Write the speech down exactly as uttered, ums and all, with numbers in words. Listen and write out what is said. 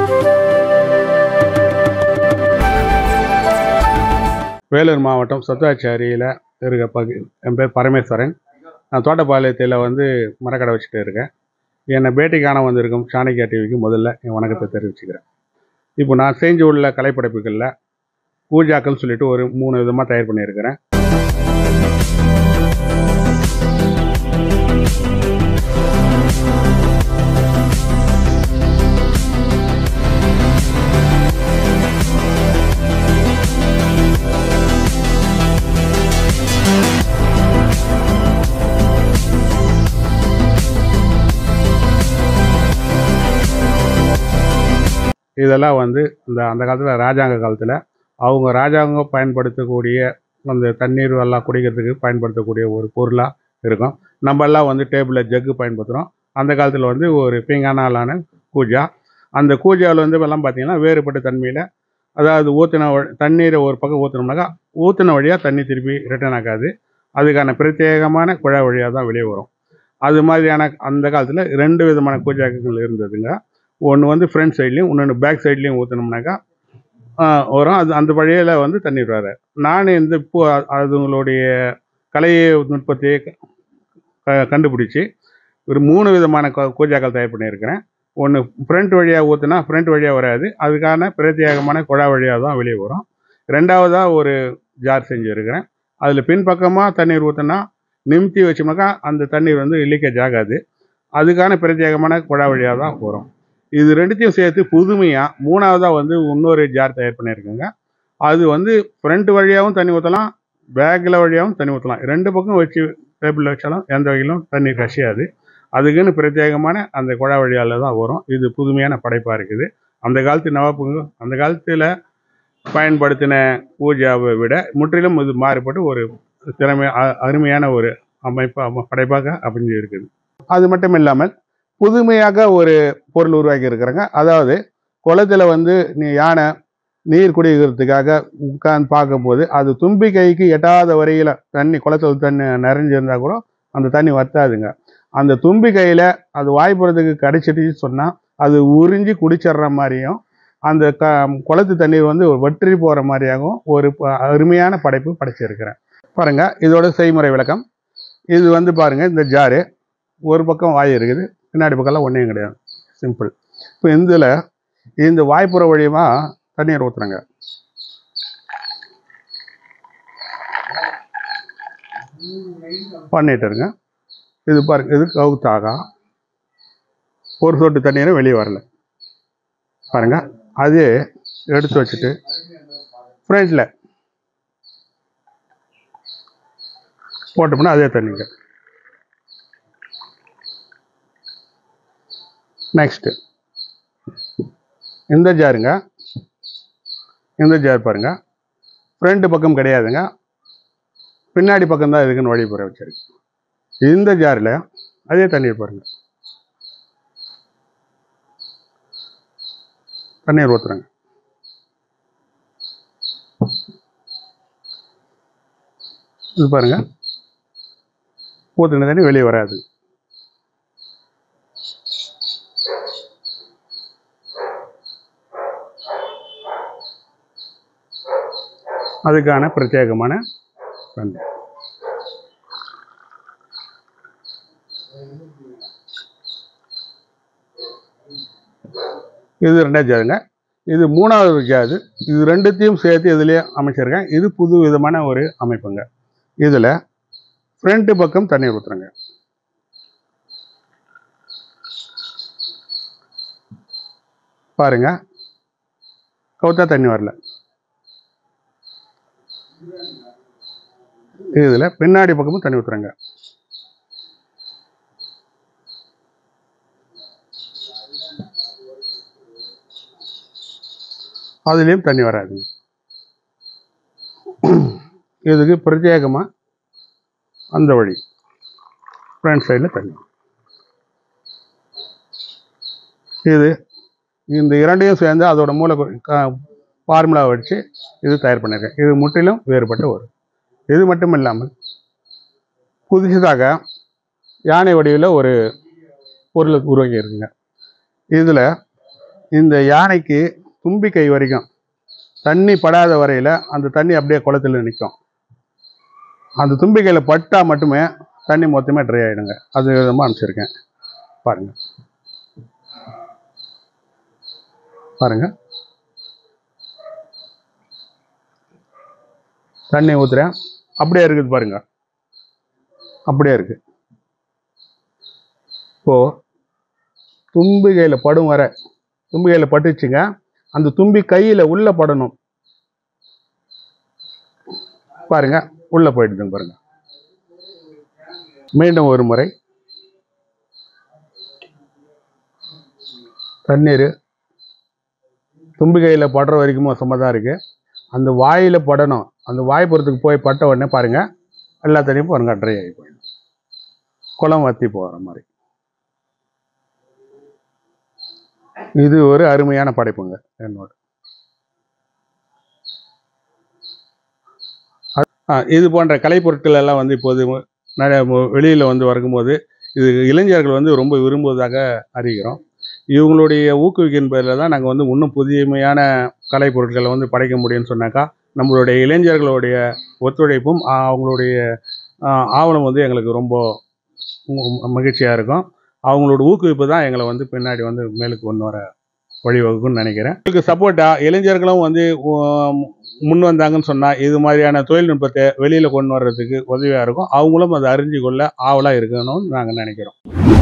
வேலூர் மாவட்டம் சத்துவாச்சாரியில் இருக்க பகு என் பேர் பரமேஸ்வரன். நான் தோட்டப்பாளையத்தில் வந்து மரக்கடை வச்சுட்டு இருக்கேன். என்னை பேட்டி காண வந்திருக்கும் சாணக்கியா டிவிக்கு முதல்ல என் வணக்கத்தை தெரிவிச்சுக்கிறேன். இப்போ நான் செஞ்சு உள்ள கலைப்படைப்புகளில் கூஜாக்கள் சொல்லிட்டு ஒரு மூணு விதமாக தயார் பண்ணியிருக்கிறேன். இதெல்லாம் வந்து இந்த அந்த காலத்தில் ராஜாங்க காலத்தில் அவங்க ராஜாங்க பயன்படுத்தக்கூடிய அந்த தண்ணீர் எல்லாம் குடிக்கிறதுக்கு பயன்படுத்தக்கூடிய ஒரு பொருளாக இருக்கும். நம்ம எல்லாம் வந்து டேபிளில் ஜக்கு பயன்படுத்துகிறோம். அந்த காலத்தில் வந்து ஒரு பீங்கானாலான கூஜா. அந்த கூஜாவில் வந்து எல்லாம் பார்த்திங்கன்னா வேறுபட்ட தன்மையில், அதாவது ஊற்றின தண்ணீரை ஒரு பக்கம் ஊற்றினோம்னாக்கா ஊற்றின வழியாக தண்ணி திருப்பி ரிட்டர்ன் ஆகாது. அதுக்கான பிரத்யேகமான குழாய் வழியாக தான் வெளியே வரும். அது மாதிரியான அந்த காலத்தில் ரெண்டு விதமான கூஜாக்கள் இருந்ததுங்க. ஒன்று வந்து ஃப்ரண்ட் சைட்லேயும் இன்னொன்று பேக் சைட்லேயும் ஊற்றினோம்னாக்கா வரும். அது அந்த வழியில் வந்து தண்ணீர் வர நான் இந்த இப்போ அதுங்களுடைய கலை நுட்பத்தையே க கண்டுபிடிச்சி ஒரு மூணு விதமான கூஜாக்கள் தயார் பண்ணியிருக்கிறேன். ஒன்று ஃப்ரண்ட் வழியாக ஊற்றினா ஃப்ரண்ட் வழியாக வராது, அதுக்கான பிரத்யேகமான குழா வழியாக தான் வெளியே வரும். ரெண்டாவதாக ஒரு ஜார் செஞ்சுருக்கிறேன். அதில் பின்பக்கமாக தண்ணீர் ஊற்றினா நிமித்தி வச்சோம்னாக்கா அந்த தண்ணீர் வந்து லீக்கேஜ் ஆகாது, அதுக்கான பிரத்யேகமான குழா வழியாக தான் வரும். இது ரெண்டுத்தையும் சேர்த்து புதுமையாக மூணாவதாக வந்து இன்னொரு ஜார் தயார் பண்ணியிருக்கேங்க. அது வந்து ஃப்ரண்ட் வழியாகவும் தண்ணி ஊற்றலாம், பேக்கில் வழியாகவும் தண்ணி ஊற்றலாம். ரெண்டு பக்கம் வச்சு டேபிளில் வச்சாலும் எந்த வகையிலும் தண்ணீர் கசியாது. அதுக்குன்னு பிரத்யேகமான அந்த குழா வழியால் தான் வரும். இது புதுமையான படைப்பாக இருக்குது. அந்த காலத்து நவாப்புங்க அந்த காலத்தில் பயன்படுத்தின பூஜாவை விட முற்றிலும் இது மாறுபட்டு ஒரு திறமை அருமையான ஒரு அமைப்பு படைப்பாக அமைஞ்சு இருக்குது. அது மட்டும் இல்லாமல் புதுமையாக ஒரு பொருள் உருவாக்கி இருக்கிறாங்க. அதாவது குளத்தில் வந்து நீ யானை நீர் குடிக்கிறதுக்காக உட்காந்து பார்க்கும்போது அது தும்பி கைக்கு எட்டாத வரையில் தண்ணி குளத்தில் தண்ணி நிறைஞ்சிருந்தால் கூட அந்த தண்ணி வத்தாதுங்க. அந்த தும்பி கையில் அது வாய்ப்புறதுக்கு கிடைச்சிட்டு சொன்னால் அது உறிஞ்சி குடிச்சிட்ற மாதிரியும் அந்த க குளத்து தண்ணீர் வந்து வற்றி போகிற மாதிரியாகவும் ஒரு அருமையான படைப்பு படைச்சிருக்கிறேன். பாருங்கள், இதோட செய்முறை விளக்கம். இது வந்து பாருங்கள், இந்த ஜாரு ஒரு பக்கம் வாய் இருக்குது, பின்னாடி பக்கம்லாம் ஒன்றையும் கிடையாது, சிம்பிள். இப்போ இதில் இந்த வாய்ப்புற வழியமாக தண்ணீர் ஊற்றுறங்க. பண்ணிட்டு இருங்க. இது பாருங்க, இது கவுத்தாக ஒரு சொட்டு தண்ணீரும் வெளியே வரல. பாருங்க, அது எடுத்து வச்சுட்டு ஃப்ரண்ட்ல போட்டோம்னா அதே தண்ணிங்க. நெக்ஸ்ட்டு இந்த ஜாருங்க, இந்த ஜார் பாருங்க, ஃப்ரண்ட் பக்கம் கிடையாதுங்க, பின்னாடி பக்கம் தான் இதுக்குன்னு வழி புற வச்சிருக்கு. இந்த ஜாரில் அதே தண்ணீர் பாருங்க, தண்ணீர் ஊற்றுறங்க. இது பாருங்க, ஊற்றின தண்ணி வெளியே வராது. அதுக்கான பிரத்யேகமான தண்ணி. இது ரெண்டாவது ஜாருங்க. இது மூணாவது ஜாது. இது ரெண்டுத்தையும் சேர்த்து இதுலேயே அமைச்சிருக்கேன். இது புது விதமான ஒரு அமைப்புங்க. இதில் ஃப்ரண்ட் பக்கம் தண்ணீர் ஊற்றுறங்க. பாருங்க, கவுத்தா தண்ணி வரல. இதில் பின்னாடி பக்கமும் தண்ணி ஊற்றுறங்க. அதுலேயும் தண்ணி வராது. இதுக்கு பிரத்யேகமாக அந்த வழி ஃப்ரண்ட் சைடில் தண்ணி. இது இந்த இரண்டையும் சேர்ந்து அதோட மூல ஃபார்முலா வச்சு இது தயார் பண்ணியிருக்கேன். இது முற்றிலும் வேறுபட்ட ஒரு. இது மட்டும் இல்லாமல் புதுசாக யானை வடிவில் ஒரு பொருள் உருவாக்கி இருக்குங்க. இதில் இந்த யானைக்கு தும்பி கை வரைக்கும் தண்ணி படாத வரையில் அந்த தண்ணி அப்படியே குளத்தில் நிற்கும். அந்த தும்பிக்கையில் பட்டால் மட்டுமே தண்ணி மொத்தமே ட்ரை ஆகிடுங்க. அது விதமாக அனுப்பிச்சிருக்கேன் பாருங்கள். பாருங்கள் தண்ணி ஊற்றுறேன், அப்படியே இருக்குது பாருங்கள், அப்படியே இருக்கு. இப்போது தும்பிக்கையில் படும் வர தும்பிக்கையில் பட்டுச்சுங்க, அந்த தும்பி கையில் உள்ளே படணும் பாருங்க, உள்ளே போயிடுதுங்க பாருங்க. மீண்டும் ஒரு முறை தண்ணீர் தும்பிக்கையில் படுற வரைக்கும் மோசமாக தான் இருக்குது. அந்த வாயில் படணும், அந்த வாய்ப்புறத்துக்கு போய் பட்ட உடனே பாருங்கள் எல்லா தண்ணியும் பாருங்க ட்ரை ஆகி போயிடும், குளம் வற்றி போகிற மாதிரி. இது ஒரு அருமையான படைப்புங்க என்னோட. இது போன்ற கலைப்பொருட்கள் எல்லாம் வந்து இப்போது நிறைய வெளியில் வந்து வரும்போது இது இளைஞர்கள் வந்து ரொம்ப விரும்புவதாக அறிகிறோம். இவங்களுடைய ஊக்குவிக்கின் பேரில் தான் நாங்கள் வந்து இன்னும் புதுமையான கலைப்பொருட்களை வந்து படைக்க முடியும்னு சொன்னாக்கா நம்மளுடைய இளைஞர்களுடைய ஒத்துழைப்பும் அவங்களுடைய ஆவணம் வந்து எங்களுக்கு ரொம்ப மகிழ்ச்சியாக இருக்கும். அவங்களோட ஊக்குவிப்பு தான் எங்களை வந்து பின்னாடி வந்து மேலுக்கு கொண்டு வர வழிவகுக்குன்னு நினைக்கிறேன். இதுக்கு சப்போர்ட்டாக இளைஞர்களும் வந்து முன் வந்தாங்கன்னு சொன்னால் இது மாதிரியான தொழில்நுட்பத்தை வெளியில் கொண்டு வர்றதுக்கு உதவியாக இருக்கும். அவங்களும் அதை அறிஞ்சு கொள்ள ஆவலாக இருக்கணும்னு நாங்கள் நினைக்கிறோம்.